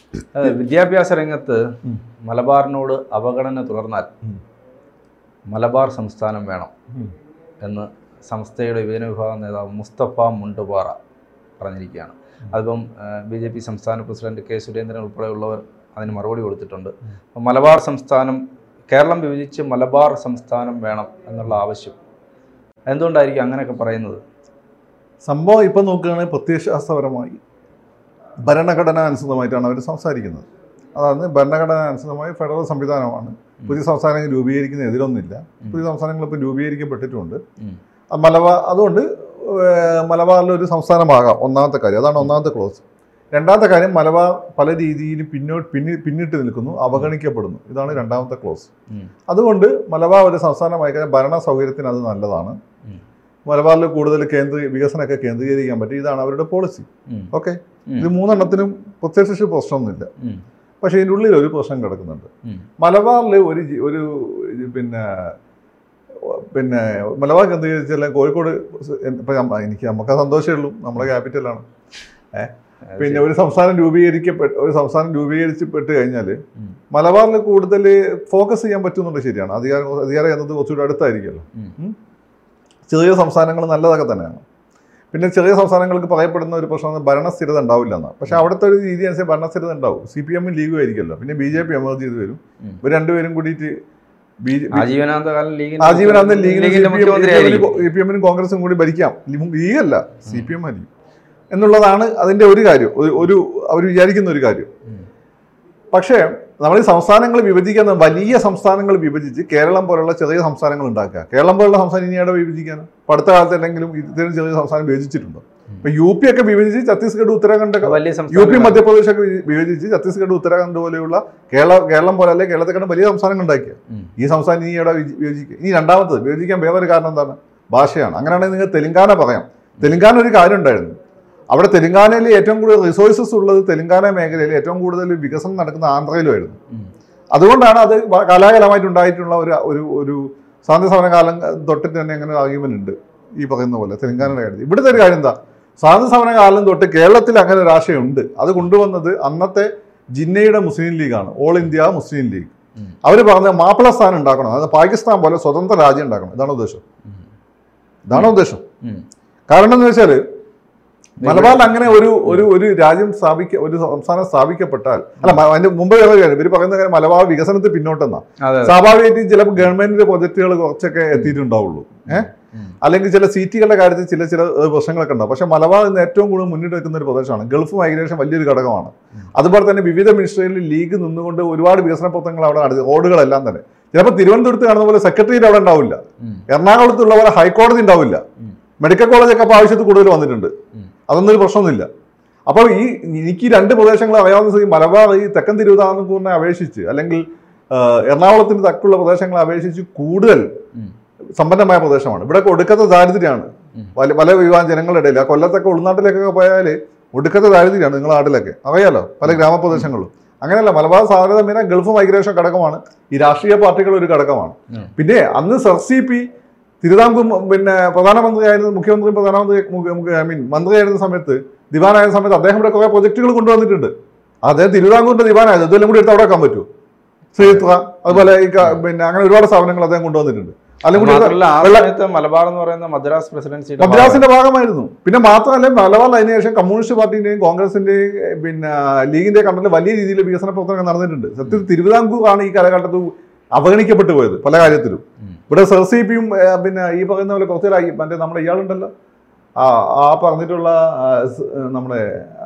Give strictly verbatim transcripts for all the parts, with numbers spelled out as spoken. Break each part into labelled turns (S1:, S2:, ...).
S1: വിദ്യാഭ്യാസ രംഗത്ത് മലബാറിനോട് അവഗണന തുടർന്നാൽ മലബാർ സംസ്ഥാനം വേണം എന്ന് സംസ്ഥയുടെ വിഭജന വിഭാഗം നേതാവ് മുസ്തഫ മുണ്ടുപാറ പറഞ്ഞിരിക്കുകയാണ്. അതിപ്പം ബി ജെ പി സംസ്ഥാന പ്രസിഡന്റ് കെ സുരേന്ദ്രൻ ഉൾപ്പെടെയുള്ളവർ അതിന് മറുപടി കൊടുത്തിട്ടുണ്ട്. അപ്പം മലബാർ സംസ്ഥാനം, കേരളം വിഭജിച്ച് മലബാർ സംസ്ഥാനം വേണം എന്നുള്ള ആവശ്യം എന്തുകൊണ്ടായിരിക്കും അങ്ങനെയൊക്കെ പറയുന്നത്?
S2: സംഭവം ഇപ്പം നോക്കുകയാണെങ്കിൽ പ്രത്യയശാസ്ത്രപരമായി ഭരണഘടന അനുസൃതമായിട്ടാണ് അവർ സംസാരിക്കുന്നത്. അതാണ് ഭരണഘടന അനുസൃതമായി ഫെഡറൽ സംവിധാനമാണ്. പുതിയ സംസ്ഥാനങ്ങൾ രൂപീകരിക്കുന്ന എതിരൊന്നുമില്ല. പുതിയ സംസ്ഥാനങ്ങൾ ഇപ്പോൾ രൂപീകരിക്കപ്പെട്ടിട്ടുണ്ട്. മലബാർ അതുകൊണ്ട് മലബാറിൽ ഒരു സംസ്ഥാനമാകാം. ഒന്നാമത്തെ കാര്യം അതാണ്, ഒന്നാമത്തെ ക്ലോസ്. രണ്ടാമത്തെ കാര്യം, മലബാർ പല രീതിയിൽ പിന്നോട്ട് പിന്നി പിന്നിട്ട് നിൽക്കുന്നു, അവഗണിക്കപ്പെടുന്നു. ഇതാണ് രണ്ടാമത്തെ ക്ലോസ്. അതുകൊണ്ട് മലബാർ ഒരു സംസ്ഥാനമായി കഴിഞ്ഞാൽ ഭരണ സൗകര്യത്തിന് അത് നല്ലതാണ്. മലബാറിൽ കൂടുതൽ കേന്ദ്ര വികസനമൊക്കെ കേന്ദ്രീകരിക്കാൻ പറ്റും. ഇതാണ് അവരുടെ പോളിസി. ഓക്കെ, ഇത് മൂന്നെണ്ണത്തിനും പ്രത്യക്ഷ പ്രശ്നമൊന്നുമില്ല. പക്ഷേ ഇതിൻ്റെ ഉള്ളിൽ ഒരു പ്രശ്നം കിടക്കുന്നുണ്ട്. മലബാറിൽ ഒരു ഒരു പിന്നെ പിന്നെ മലബാർ കേന്ദ്രീകരിച്ചല്ല കോഴിക്കോട്. ഇപ്പം എനിക്ക് നമുക്ക് സന്തോഷമേ ഉള്ളൂ, നമ്മുടെ ക്യാപിറ്റലാണ്. ഏഹ് പിന്നെ ഒരു സംസ്ഥാനം രൂപീകരിക്കപ്പെട്ട് ഒരു സംസ്ഥാനം രൂപീകരിച്ചപ്പെട്ട് കഴിഞ്ഞാൽ മലബാറിൽ കൂടുതൽ ഫോക്കസ് ചെയ്യാൻ പറ്റുന്നുണ്ട്. ശരിയാണ്, അധികാരം അധികാരം എന്നത് കുറച്ചുകൂടി അടുത്തായിരിക്കുമല്ലോ. ചെറിയ സംസ്ഥാനങ്ങൾ നല്ലതൊക്കെ തന്നെയാണ്. പിന്നെ ചെറിയ സംസ്ഥാനങ്ങൾക്ക് പറയപ്പെടുന്ന ഒരു പ്രശ്നം ഭരണസ്ഥിരത ഉണ്ടാവില്ല എന്നാണ്. പക്ഷെ അവിടുത്തെ ഒരു രീതി അനുസരിച്ച് ഭരണസ്ഥിരത ഉണ്ടാവും. സി പി എമ്മും ലീഗും ആയിരിക്കുമല്ലോ. പിന്നെ ബി ജെ പി എമർജ് ചെയ്ത് വരും. ഇവർ രണ്ടുപേരും കൂടിയിട്ട്
S1: ആജീവനാന്തം
S2: ലീഗിനും സി പി എമ്മിനും കോൺഗ്രസും കൂടി ഭരിക്കാം. ലീഗല്ല, സി പി എം ഭരിക്കും എന്നുള്ളതാണ് അതിൻ്റെ ഒരു കാര്യം, ഒരു അവർ വിചാരിക്കുന്ന ഒരു കാര്യം. പക്ഷേ നമ്മൾ ഈ സംസ്ഥാനങ്ങൾ വിഭജിക്കുന്ന വലിയ സംസ്ഥാനങ്ങൾ വിഭജിച്ച് കേരളം പോലുള്ള ചെറിയ സംസ്ഥാനങ്ങൾ ഉണ്ടാക്കുക. കേരളം പോലുള്ള സംസ്ഥാനം ഇനി അവിടെ വിഭജിക്കാൻ ഇപ്പം അടുത്ത കാലത്ത് എന്തെങ്കിലും ഇത്തരം ചെറിയ സംസ്ഥാനം വിഭജിച്ചിട്ടുണ്ടോ? ഇപ്പം യു പി ഒക്കെ വിഭജിച്ച് ഛത്തീസ്ഗഡ് ഉത്തരാഖണ്ഡ്, യു പി മധ്യപ്രദേശൊക്കെ വിഭജിച്ച് ഛത്തീസ്ഗഡ് ഉത്തരാഖണ്ഡ് പോലെയുള്ള കേരള കേരളം പോലെ അല്ലെ കേരളത്തെക്കാളും വലിയ സംസ്ഥാനങ്ങൾ ഉണ്ടാക്കിയ ഈ സംസ്ഥാനം ഇനി അവിടെ വിഭജിക്കുക. ഇനി രണ്ടാമത്തത് വിഭജിക്കാൻ വേറൊരു കാരണം എന്താണ്? ഭാഷയാണ്. അങ്ങനെയാണെങ്കിൽ നിങ്ങൾ തെലുങ്കാന പറയാം. തെലുങ്കാന ഒരു കാര്യം ഉണ്ടായിരുന്നു. അവിടെ തെലുങ്കാനയിൽ ഏറ്റവും കൂടുതൽ റിസോഴ്സസ് ഉള്ളത് തെലുങ്കാന മേഖലയിൽ ഏറ്റവും കൂടുതൽ വികസനം നടക്കുന്ന ആന്ധ്രയിലുമായിരുന്നു. അതുകൊണ്ടാണ് അത് കാലാകാലമായിട്ട് ഉണ്ടായിട്ടുള്ള ഒരു ഒരു ഒരു സ്വാതന്ത്ര്യ സമര കാലം തൊട്ടിട്ട് തന്നെ അങ്ങനെ ആർഗ്യുമെന്റ് ഉണ്ട് ഈ പറയുന്ന പോലെ തെലുങ്കാനയുടെ കാര്യത്തിൽ. ഇവിടുത്തെ ഒരു കാര്യം എന്താ, സ്വാതന്ത്ര്യ സമര കാലം തൊട്ട് കേരളത്തിൽ അങ്ങനെ ഒരു ആശയമുണ്ട്. അത് കൊണ്ടുവന്നത് അന്നത്തെ ജിന്നയുടെ മുസ്ലിം ലീഗാണ്, ഓൾ ഇന്ത്യ മുസ്ലിം ലീഗ്. അവർ പറഞ്ഞ മാപ്പിള സ്ഥാനം ഉണ്ടാക്കണം, അതായത് പാകിസ്ഥാൻ പോലെ സ്വതന്ത്ര രാജ്യം ഉണ്ടാക്കണം. ഇതാണ് ഉദ്ദേശം. ഇതാണ് ഉദ്ദേശം. കാരണം എന്ന് വെച്ചാൽ മലബാറിൽ അങ്ങനെ ഒരു ഒരു ഒരു രാജ്യം സ്ഥാപിക്ക ഒരു സംസ്ഥാനം സ്ഥാപിക്കപ്പെട്ടാൽ, അല്ല അതിന്റെ മുമ്പ് ഇവർ പറയുന്ന കാര്യം മലബാർ വികസനത്തിൽ പിന്നോട്ടെന്നാ. സ്വാഭാവികമായിട്ടും ചിലപ്പോൾ ഗവൺമെന്റിന്റെ പ്രൊജക്ടുകൾ കുറച്ചൊക്കെ എത്തിയിട്ടുണ്ടാവുള്ളൂ. ഏഹ് അല്ലെങ്കിൽ ചില സീറ്റുകളുടെ കാര്യത്തിൽ ചില ചില പ്രശ്നങ്ങളൊക്കെ ഉണ്ടാവും. പക്ഷെ മലബാർ ഇന്ന് ഏറ്റവും കൂടുതൽ മുന്നിട്ട് വെക്കുന്ന ഒരു പ്രദേശമാണ്. ഗൾഫ് മൈഗ്രേഷൻ വലിയൊരു ഘടകമാണ്. അതുപോലെ തന്നെ വിവിധ മിനിസ്ട്രികളിൽ ലീഗ് നിന്നുകൊണ്ട് ഒരുപാട് വികസന പ്രവർത്തനങ്ങൾ അവിടെ നടത്തി. റോഡുകളെല്ലാം തന്നെ ചിലപ്പോൾ തിരുവനന്തപുരത്ത് കാണുന്ന പോലെ സെക്രട്ടേറിയറ്റ് അവിടെ ഉണ്ടാവില്ല, എറണാകുളത്തുള്ള പോലെ ഹൈക്കോടതി ഉണ്ടാവില്ല, മെഡിക്കൽ കോളേജൊക്കെ അപ്പോൾ ആവശ്യത്തിൽ കൂടുതൽ വന്നിട്ടുണ്ട്. അതൊന്നും ഒരു പ്രശ്നമൊന്നുമില്ല. അപ്പോൾ ഈ എനിക്ക് രണ്ട് പ്രദേശങ്ങൾ അറിയാവുന്ന സ്ഥിതി മലബാർ ഈ തെക്കൻ തിരുവിതാംകൂറിനെ അപേക്ഷിച്ച് അല്ലെങ്കിൽ എറണാകുളത്തിന് തക്കുള്ള പ്രദേശങ്ങളെ അപേക്ഷിച്ച് കൂടുതൽ സമ്പന്നമായ പ്രദേശമാണ്. ഇവിടെ ഒടുക്കത്തെ ദാരിദ്ര്യമാണ് പല പല വിഭാഗം ജനങ്ങളുടെ ഇടയിൽ. ആ കൊല്ലത്തൊക്കെ ഉൾനാട്ടിലേക്കൊക്കെ പോയാൽ ഒടുക്കത്തെ ദാരിദ്ര്യമാണ് നിങ്ങളുടെ നാട്ടിലൊക്കെ അറിയാലോ, പല ഗ്രാമപ്രദേശങ്ങളിലും. അങ്ങനെയല്ല, മലബാർ താരതമ്യേന ഗൾഫ് മൈഗ്രേഷൻ ഘടകമാണ്, ഈ രാഷ്ട്രീയ പാർട്ടികൾ ഒരു ഘടകമാണ്. പിന്നെ അന്ന് സർ സി പി തിരുവിതാംകൂർ പിന്നെ പ്രധാനമന്ത്രിയായിരുന്ന മുഖ്യമന്ത്രി പ്രധാനമന്ത്രി ഐ മീൻ മന്ത്രിയായിരുന്ന സമയത്ത്, ദിവാനായിരുന്ന സമയത്ത് അദ്ദേഹം ഇവിടെ കുറേ പ്രൊജക്ടുകൾ കൊണ്ടുവന്നിട്ടുണ്ട്. അദ്ദേഹം തിരുവിതാംകൂറിന്റെ ദിവാനായത് ഇതെല്ലാം കൂടി എടുത്ത് അവിടെ വെക്കാൻ പറ്റുമോ? ശ്രീത്ര അതുപോലെ ഈ പിന്നെ അങ്ങനെ ഒരുപാട് സ്ഥാപനങ്ങൾ അദ്ദേഹം കൊണ്ടുവന്നിട്ടുണ്ട്.
S1: മലബാർ എന്ന് പറയുന്ന മദ്രാസ് പ്രസിഡൻസി
S2: മദ്രാസിന്റെ ഭാഗമായിരുന്നു. പിന്നെ മാത്രമല്ല മലബാറിൽ അതിനുശേഷം കമ്മ്യൂണിസ്റ്റ് പാർട്ടിന്റെയും കോൺഗ്രസിന്റെയും പിന്നെ ലീഗിന്റെ കണ്ടതിൽ വലിയ രീതിയിൽ വികസന പ്രവർത്തനങ്ങൾ നടന്നിട്ടുണ്ട്. സത്യത്തിൽ തിരുവിതാംകൂർ ആണ് ഈ കാലഘട്ടത്തിൽ അവഗണിക്കപ്പെട്ടു പോയത് പല കാര്യത്തിലും. ഇവിടെ സർ സി പിയും പിന്നെ ഈ പറയുന്ന പോലെ കുറച്ചിലായി മറ്റേ നമ്മുടെ ഇയാളുണ്ടല്ലോ ആ ആ പറഞ്ഞിട്ടുള്ള നമ്മുടെ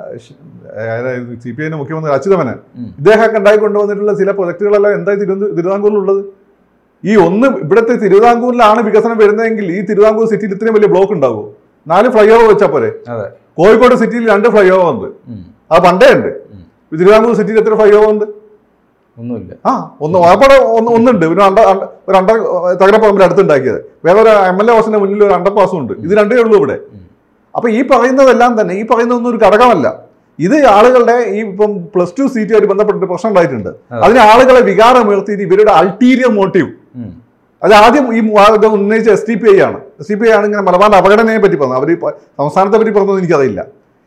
S2: സി പി ഐന്റെ മുഖ്യമന്ത്രി അച്യുതമേനോൻ, ഇദ്ദേഹമൊക്കെ ഉണ്ടായി കൊണ്ടുവന്നിട്ടുള്ള ചില പ്രൊജക്ടുകളെല്ലാം എന്തായി തിരുവനന്തപുരം തിരുവിതാംകൂറിലുള്ളത്? ഈ ഒന്ന് ഇവിടുത്തെ തിരുവിതാംകൂറിലാണ് വികസനം വരുന്നതെങ്കിൽ ഈ തിരുവിതാംകൂർ സിറ്റിയിൽ ഇത്രയും വലിയ ബ്ലോക്ക് ഉണ്ടാവുമോ? നാല് ഫ്ലൈ ഓവർ വെച്ചാൽ പോരെ. കോഴിക്കോട് സിറ്റിയിൽ രണ്ട് ഫ്ലൈ ഓവർ ഉണ്ട്, അത് പണ്ടേ ഉണ്ട്. തിരുവിതാംകൂർ സിറ്റിയിൽ എത്ര ഫ്ലൈ ഓവർ ഉണ്ട്?
S1: ഒന്നുമില്ല.
S2: ആ ഒന്ന് അവിടെ ഒന്ന് ഒന്നുണ്ട്. ഒരു അണ്ട ഒരു അണ്ട തകരപ്പറമ്പിൽ അടുത്തുണ്ടാക്കിയത്. വേറെ ഒരു എം എൽ എ ഹൗസിന്റെ മുന്നിൽ ഒരു അണ്ടർപാസും ഉണ്ട്. ഇത് രണ്ടേ ഉള്ളൂ ഇവിടെ. അപ്പൊ ഈ പറയുന്നതെല്ലാം തന്നെ ഈ പറയുന്നതൊന്നും ഒരു ഘടകമല്ല. ഇത് ആളുകളുടെ ഈ ഇപ്പം പ്ലസ് ടു സീറ്റുമായിട്ട് ബന്ധപ്പെട്ടിട്ട് പ്രശ്നം ഉണ്ടായിട്ടുണ്ട്. അതിന് ആളുകളെ വികാരം ഉയർത്തിയിട്ട് ഇവരുടെ അൾട്ടീരിയർ മോട്ടീവ് അത് ആദ്യം ഈ ഉന്നയിച്ച എസ് ഡി പി ഐ ആണ്. എസ് ഡി പി ഐ ആണ് ഇങ്ങനെ മലബാറിന്റെ അപകടനയെ പറ്റി പറഞ്ഞത്. അവർ സംസ്ഥാനത്തെ പറ്റി പറഞ്ഞത് എനിക്കറിയില്ല.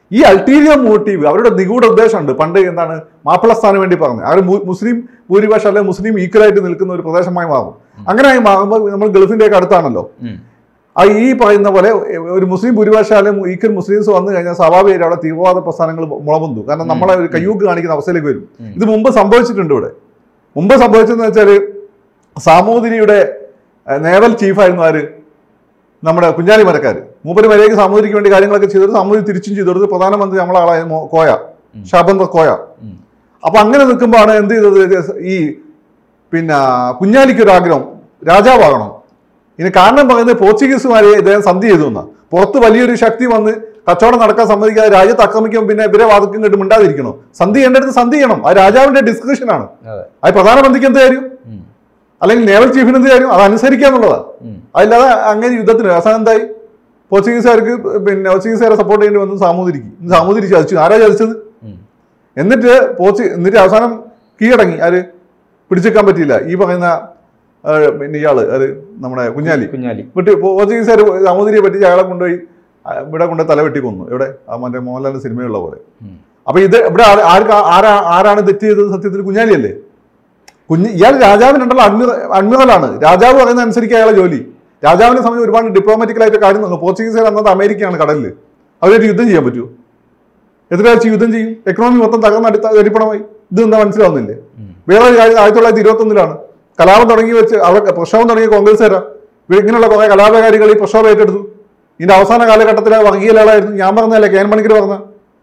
S2: ഈ അൾട്ടീരിയർ മോട്ടീവ് അവരുടെ നിഗൂഢ ഉദ്ദേശമുണ്ട്. പണ്ട് എന്താണ് മാപ്പിളസ്ഥാന് വേണ്ടി പറഞ്ഞത്, അവർ മുസ്ലിം ഭൂരിപക്ഷം അല്ലെങ്കിൽ മുസ്ലിം ഈക്വലായിട്ട് നിൽക്കുന്ന ഒരു പ്രദേശമായി മാറും. അങ്ങനെ ആയി മാറുമ്പോൾ നമ്മൾ ഗൾഫിൻ്റെയൊക്കെ അടുത്താണല്ലോ. ആ ഈ പറയുന്ന പോലെ ഒരു മുസ്ലിം ഭൂരിപക്ഷം അല്ലെങ്കിൽ ഈക്വൽ മുസ്ലിംസ് വന്നു കഴിഞ്ഞാൽ സ്വാഭാവികമായിട്ട് അവിടെ തീവ്രവാദ പ്രസ്ഥാനങ്ങൾ മുളപൊന്തു. കാരണം നമ്മളെ ഒരു കയ്യൂക്ക് കാണിക്കുന്ന അവസ്ഥയിലേക്ക് വരും. ഇത് മുമ്പ് സംഭവിച്ചിട്ടുണ്ട്. ഇവിടെ മുമ്പ് സംഭവിച്ചതെന്ന് വെച്ചാൽ സാമൂതിരിയുടെ നേവൽ ചീഫായിരുന്നു ആര്, നമ്മുടെ കുഞ്ഞാലി മരക്കാർ. മൂപ്പര് മര്യാദയ്ക്ക് സാമൂതിരിക്ക് വേണ്ടി കാര്യങ്ങളൊക്കെ ചെയ്തിട്ട് സാമൂതിരി തിരിച്ചും ചെയ്തിട്ട് പ്രധാനമന്ത്രി നമ്മളെ ആളായ കോയ ഷാബന്ദർ കോയ. അപ്പൊ അങ്ങനെ നിൽക്കുമ്പോഴാണ് എന്ത് ചെയ്തത്, ഈ പിന്നെ കുഞ്ഞാലിക്കൊരാഗ്രഹം രാജാവാകണം. ഇനി കാരണം പറയുന്നത് പോർച്ചുഗീസുമാരെ ഇദ്ദേഹം സന്ധി ചെയ്തു എന്നാ. പുറത്ത് വലിയൊരു ശക്തി വന്ന് കച്ചവടം നടക്കാൻ സമ്മതിക്കാതെ രാജ്യത്ത് ആക്രമിക്കുമ്പോൾ പിന്നെ ഇവരെ വാദക്കും കേട്ട് മിണ്ടാതിരിക്കണോ? സന്ധി ചെയ്യേണ്ടടുത്ത് സന്ധി ചെയ്യണം. അത് രാജാവിന്റെ ഡിസ്കഷനാണ്. അത് പ്രധാനമന്ത്രിക്ക് എന്ത് കാര്യം, അല്ലെങ്കിൽ നേവൽ ചീഫിന് എന്ത് കാര്യം, അത് അനുസരിക്കുക എന്നുള്ളതാണ്. അതില്ലാതെ അങ്ങനെ യുദ്ധത്തിന് അവസാനം എന്തായി, പോർച്ചുഗീസുകാർക്ക് പിന്നെ പോർച്ചുഗീസുകാരെ സപ്പോർട്ട് ചെയ്യേണ്ടി വന്നു സാമൂതിരിക്ക്. സാമൂതിരി ചതിച്ചു. ആരാ ചതിച്ചത്? എന്നിട്ട് പോർച്ചു എന്നിട്ട് അവസാനം കീഴടങ്ങി. ആര് പിടിച്ചെടുക്കാൻ പറ്റിയില്ല, ഈ പറയുന്ന പിന്നെ ഇയാള് അത് നമ്മുടെ കുഞ്ഞാലി കുഞ്ഞാലി വിട്ട് പോർച്ചുഗീസുകാർ സാമൂതിരിയെ പറ്റി അയാളെ കൊണ്ടുപോയി ഇവിടെ കൊണ്ടുപോയി തലവെട്ടി കൊന്നു. ഇവിടെ ആ മറ്റേ മോഹൻലാലിന്റെ സിനിമയുള്ള പോലെ. അപ്പൊ ഇത് ഇവിടെ ആർക്ക് ആരാ ആരാണ് തെറ്റ് ചെയ്തത്? സത്യത്തിൽ കുഞ്ഞാലിയല്ലേ. കുഞ്ഞ് ഇയാൾ രാജാവിനുണ്ടല്ലോ അഡ്മിറ അഡ്മിറലാണ്. രാജാവ് പറയുന്ന അനുസരിച്ച് അയാളെ ജോലി. രാജാവിനെ സമയം ഒരുപാട് ഡിപ്ലോമാറ്റിക്കലായിട്ട് കാര്യം നോക്കും. പോർച്ചുഗീസുകാർ അന്നത്തെ അമേരിക്കയാണ് കടലിൽ. അവരായിട്ട് യുദ്ധം ചെയ്യാൻ പറ്റുമോ? എത്രയാഴ്ച യുദ്ധം ചെയ്യും? എക്കണോമി മൊത്തം തകർന്ന് അടുത്ത അരിപ്പണമായി. ഇത് എന്താ മനസ്സിലാവുന്നില്ലേ? വേറൊരു കാര്യം ആയിരത്തി തൊള്ളായിരത്തി ഇരുപത്തി ഒന്നിലാണ് കലാപം തുടങ്ങി വെച്ച് അവിടെ പ്രക്ഷോഭം തുടങ്ങിയ കോൺഗ്രസ്സുകാരാ. ഇങ്ങനെയുള്ള കുറെ കലാപകാരികൾ ഈ പ്രക്ഷോഭം ഏറ്റെടുത്തു. ഇതിന്റെ അവസാന കാലഘട്ടത്തിലെ വർഗീയലാളായിരുന്നു. ഞാൻ പറഞ്ഞതല്ലേ, കെ എൻ മണിക്കർ പറഞ്ഞ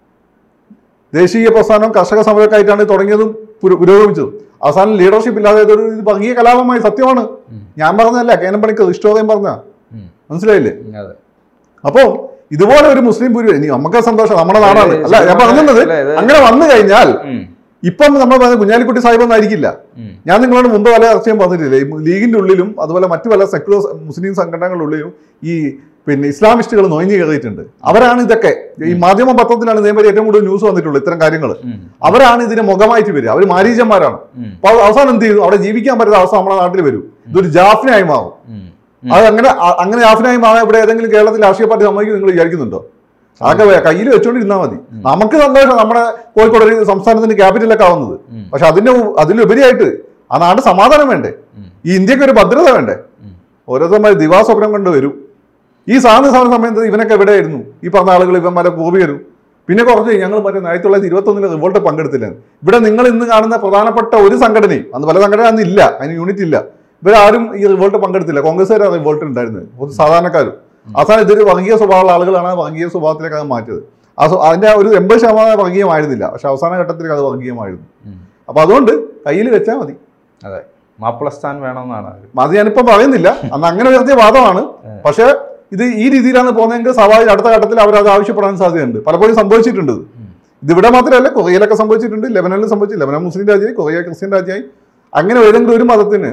S2: ദേശീയ പ്രസ്ഥാനം കർഷക സമരമൊക്കെ ആയിട്ടാണ് തുടങ്ങിയതും പുരോഗമിച്ചതും. അവസാനം ലീഡർഷിപ്പ് ഇല്ലാതെ ഒരു വർഗീയ കലാപമായി. സത്യമാണ്, ഞാൻ പറഞ്ഞതല്ല, കെ എൻ മണിക്കർ ഇഷ്ടോദയം പറഞ്ഞ. മനസ്സിലായില്ലേ? അപ്പോ ഇതുപോലെ ഒരു മുസ്ലിം ഭൂരിപക്ഷം, ഇനി നമുക്ക് സന്തോഷം, നമ്മുടെ നാടാണ്. അല്ല ഞാൻ പറഞ്ഞത്, അങ്ങനെ വന്നു കഴിഞ്ഞാൽ ഇപ്പം നമ്മൾ പറയുന്നത് കുഞ്ഞാലിക്കുട്ടി സാഹിബ് ഒന്നും ആയിരിക്കില്ല. ഞാൻ നിങ്ങളോട് മുമ്പ് പല ചർച്ചയും പറഞ്ഞിട്ടില്ലേ, ലീഗിന്റെ ഉള്ളിലും അതുപോലെ മറ്റു പല സെക്യുലർ മുസ്ലിം സംഘടനകളുടെ ഉള്ളിലും ഈ പിന്നെ ഇസ്ലാമിസ്റ്റുകൾ നൊയിഞ്ഞു കയറിയിട്ടുണ്ട്. അവരാണ് ഇതൊക്കെ, ഈ മാധ്യമ പത്രത്തിലാണ് ഇതേമാതിരി ഏറ്റവും കൂടുതൽ ന്യൂസ് വന്നിട്ടുള്ളത് ഇത്തരം കാര്യങ്ങൾ. അവരാണ് ഇതിന് മുഖമായിട്ട് വരിക. അവർ മാരീചന്മാരാണ്. അപ്പൊ അവസാനം എന്ത് ചെയ്തു, അവിടെ ജീവിക്കാൻ പറ്റുന്ന അവസ്ഥ നമ്മുടെ നാട്ടിൽ വരും. ഇതൊരു ജാഫ്നയായി മാറും. അത് അങ്ങനെ അങ്ങനെ ജാഫ്നയായി മാറാൻ ഇവിടെ ഏതെങ്കിലും കേരളത്തിൽ രാഷ്ട്രീയ പാർട്ടി സമ്മതിക്കും നിങ്ങൾ വിചാരിക്കുന്നുണ്ടോ? അതൊക്കെ കയ്യിൽ വെച്ചോണ്ടിരുന്നാൽ മതി. നമുക്ക് സന്തോഷം നമ്മുടെ കോഴിക്കോട് ഒരു സംസ്ഥാനത്തിന്റെ ക്യാപിറ്റലൊക്കെ ആവുന്നത്. പക്ഷെ അതിന്റെ അതിലുപരിയായിട്ട് ആ നാട് സമാധാനം വേണ്ടേ? ഈ ഇന്ത്യക്ക് ഒരു ഭദ്രത വേണ്ടേ? ഓരോരുത്തന്മാർ ദിവാസ്വപ്നം കൊണ്ട് വരും. ഈ സാധന സമര സമയത്ത് ഇവനൊക്കെ എവിടെയായിരുന്നു? ഈ പറഞ്ഞ ആളുകൾ ഇവന്മാരെ പൂർവികരും. പിന്നെ കുറച്ച് ഞങ്ങൾ മറ്റേ ആയിരത്തി തൊള്ളായിരത്തി ഇരുപത്തി ഒന്നിലെ റിവോൾട്ട് പങ്കെടുത്തില്ല. ഇവിടെ നിങ്ങൾ ഇന്ന് കാണുന്ന പ്രധാനപ്പെട്ട ഒരു സംഘടനയും, അന്ന് പല സംഘടന അന്ന് ഇല്ല, അതിന് യൂണിറ്റ് ഇല്ല, ഇവരാരും ഈ റിവോൾട്ട് പങ്കെടുത്തില്ല. കോൺഗ്രസ്സുകാരാണ് റിവോൾട്ട് ഉണ്ടായിരുന്നത്, പൊതു സാധാരണക്കാരും. അവസാനം ഇതൊരു വർഗീയ സ്വഭാവമുള്ള ആളുകളാണ് വർഗീയ സ്വഭാവത്തിലേക്ക് അത് മാറ്റിയത്. ആ അതിന്റെ ഒരു എൺപത് ശതമാനം വർഗീയമായിരുന്നില്ല, പക്ഷെ അവസാന ഘട്ടത്തിലേക്ക് അത് വർഗീയമായിരുന്നു. അപ്പൊ അതുകൊണ്ട് കയ്യിൽ വെച്ചാൽ മതി.
S1: അതെ, മാപ്പിളസ്ഥാൻ വേണമെന്നാണ്
S2: അത് ഞാനിപ്പം പറയുന്നില്ല, അന്ന് അങ്ങനെ ഉയർത്തിയ വാദമാണ്. പക്ഷെ ഇത് ഈ രീതിയിലാണ് പോകുന്നതെങ്കിൽ സ്വാഭാവിക അടുത്ത ഘട്ടത്തിൽ അവർ അത് ആവശ്യപ്പെടാൻ സാധ്യതയുണ്ട്. പലപ്പോഴും സംഭവിച്ചിട്ടുണ്ട്. ഇതിവിടെ മാത്രമല്ല, കൊറിയയിലൊക്കെ സംഭവിച്ചിട്ടുണ്ട്, ലെബനനിൽ സംഭവിച്ചു. ലെബനൻ മുസ്ലിം രാജ്യമായി, കൊറിയ ക്രിസ്ത്യൻ രാജ്യമായി. അങ്ങനെ ഏതെങ്കിലും ഒരു മതത്തിന്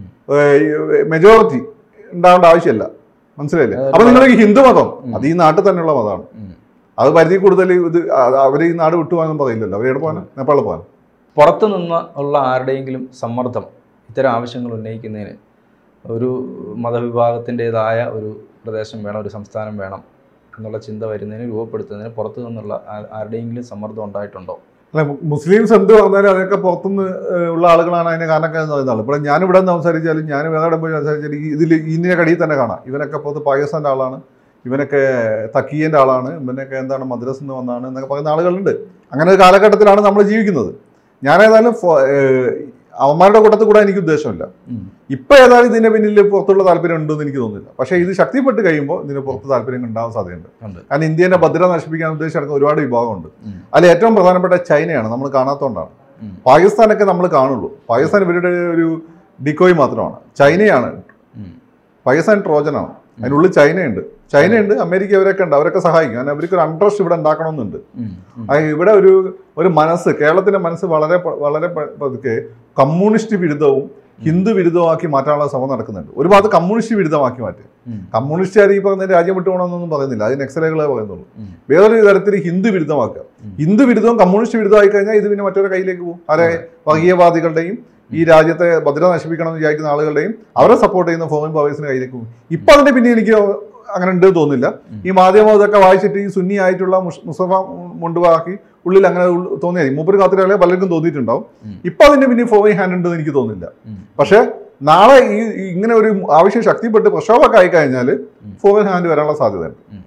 S2: മെജോറിറ്റി ഉണ്ടാവേണ്ട ആവശ്യമില്ല. മനസ്സിലായില്ലേ? അപ്പൊ നിങ്ങൾ ഈ ഹിന്ദു മതം അത് ഈ നാട്ടിൽ തന്നെയുള്ള മതമാണ്. അത് പരിധി കൂടുതൽ ഇത് അവർ ഈ നാട് വിട്ടുപോകാനൊന്നും പറയില്ലല്ലോ. അവരെവിടെ പോകാൻ? നേപ്പാളിൽ പോകാൻ.
S1: പുറത്തു നിന്ന് ഉള്ള ആരുടെയെങ്കിലും സമ്മർദ്ദം ഇത്തരം ആവശ്യങ്ങൾ ഉന്നയിക്കുന്നതിന് ഒരു മതവിഭാഗത്തിൻ്റെതായ ഒരു പ്രദേശം വേണം, ഒരു സംസ്ഥാനം വേണം എന്നുള്ള ചിന്ത വരുന്നതിന് രൂപപ്പെടുത്തുന്നതിന് പുറത്തു നിന്നുള്ള ആരുടെയെങ്കിലും സമ്മർദ്ദം ഉണ്ടായിട്ടുണ്ടോ?
S2: അല്ല, മുസ്ലിംസ് എന്ത് പറഞ്ഞാലും അതൊക്കെ പുറത്തുനിന്ന് ഉള്ള ആളുകളാണ് അതിന് കാരണക്കാരെന്ന് പറയുന്ന ആൾ. ഇപ്പോൾ ഞാൻ ഇവിടെ നിന്ന് സംസാരിച്ചാലും ഞാൻ വേറെ പോയി സംസാരിച്ചാലും ഇതിൽ ഇതിൻ്റെ കടിയിൽ തന്നെ കാണാം. ഇവനൊക്കെ പുറത്ത് പാകിസ്ഥാൻ്റെ ആളാണ്, ഇവനൊക്കെ തക്കീയൻ്റെ ആളാണ്, ഇവനൊക്കെ എന്താണ് മദ്രസിൽ നിന്ന് വന്നാണ് എന്നൊക്കെ പറയുന്ന ആളുകളുണ്ട്. അങ്ങനെ ഒരു കാലഘട്ടത്തിലാണ് നമ്മൾ ജീവിക്കുന്നത്. ഞാനേതായാലും അവന്മാരുടെ കൂട്ടത്തിൽ കൂടെ എനിക്ക് ഉദ്ദേശമില്ല. ഇപ്പൊ ഏതായാലും ഇതിന്റെ പിന്നിൽ പുറത്തുള്ള താല്പര്യം ഉണ്ടെന്ന് എനിക്ക് തോന്നുന്നില്ല. പക്ഷേ ഇത് ശക്തിപ്പെട്ട് കഴിയുമ്പോൾ ഇതിന് പുറത്ത് താല്പര്യം ഉണ്ടാവാൻ സാധ്യതയുണ്ട്. കാരണം ഇന്ത്യന്റെ ഭദ്രത നശിപ്പിക്കാൻ ഉദ്ദേശിച്ചടക്കുന്ന ഒരുപാട് വിഭാഗമുണ്ട്. അതിൽ ഏറ്റവും പ്രധാനപ്പെട്ട ചൈനയാണ്, നമ്മൾ കാണാത്തതുകൊണ്ടാണ്. പാകിസ്ഥാനൊക്കെ നമ്മൾ കാണുള്ളൂ. പാകിസ്ഥാൻ ഇവരുടെ ഒരു ഡിക്കോയ് മാത്രമാണ്. ചൈനയാണ്, പാകിസ്ഥാൻ ട്രോജനാണ്. അതിനുള്ളിൽ ചൈനയുണ്ട്, ചൈനയുണ്ട്, അമേരിക്ക ഇവരൊക്കെ ഉണ്ട്. അവരൊക്കെ സഹായിക്കും. കാരണം അവർക്ക് ഒരു അൺട്രസ്റ്റ് ഇവിടെ ഉണ്ടാക്കണമെന്നുണ്ട്. ഇവിടെ ഒരു ഒരു മനസ്സ്, കേരളത്തിന്റെ മനസ്സ് വളരെ വളരെ പതുക്കെ കമ്മ്യൂണിസ്റ്റ് വിരുദ്ധവും ഹിന്ദു വിരുദ്ധമാക്കി മാറ്റാനുള്ള ശ്രമം നടക്കുന്നുണ്ട്. ഒരു ഭാഗത്ത് കമ്മ്യൂണിസ്റ്റ് വിരുദ്ധമാക്കി മാറ്റും. കമ്മ്യൂണിസ്റ്റുകാർ ഈ പറഞ്ഞ രാജ്യം വിട്ടുപോകണമെന്നൊന്നും പറയുന്നില്ല, അത് നക്സലുകളെ പറയുന്നുള്ളൂ. വേറൊരു തരത്തിൽ ഹിന്ദു വിരുദ്ധമാക്കുക. ഹിന്ദു വിരുദ്ധവും കമ്മ്യൂണിസ്റ്റ് വിരുദ്ധമായി കഴിഞ്ഞാൽ ഇത് പിന്നെ മറ്റൊരു കയ്യിലേക്ക് പോകും. അതെ, വർഗീയവാദികളുടെയും ഈ രാജ്യത്തെ ഭദ്രത നശിപ്പിക്കണം എന്ന് വിചാരിക്കുന്ന ആളുകളുടെയും അവരെ സപ്പോർട്ട് ചെയ്യുന്ന ഫോറിൻ പവേഴ്സിന് കയ്യിലേക്ക് പോകും. ഇപ്പൊ അതിന്റെ പിന്നെ എനിക്ക് അങ്ങനെ ഉണ്ട് തോന്നില്ല. ഈ മാധ്യമം ഇതൊക്കെ വായിച്ചിട്ട് ഈ സുന്നി ആയിട്ടുള്ള മുസ്തഫ മുണ്ടുവാക്കി ഉള്ളിൽ അങ്ങനെ തോന്നിയാൽ മൂപ്പര് കാത്തിരാളെ പലർക്കും തോന്നിയിട്ടുണ്ടാവും. ഇപ്പൊ അതിന്റെ പിന്നെ ഫോർവേഡ് ഹാൻഡ് ഉണ്ടെന്ന് എനിക്ക് തോന്നുന്നില്ല. പക്ഷെ നാളെ ഈ ഇങ്ങനെ ഒരു ആവശ്യം ശക്തിപ്പെട്ട് പ്രക്ഷോഭമൊക്കെ ആയിക്കഴിഞ്ഞാൽ ഫോർവേഡ് ഹാൻഡ് വരാനുള്ള സാധ്യതയുണ്ട്.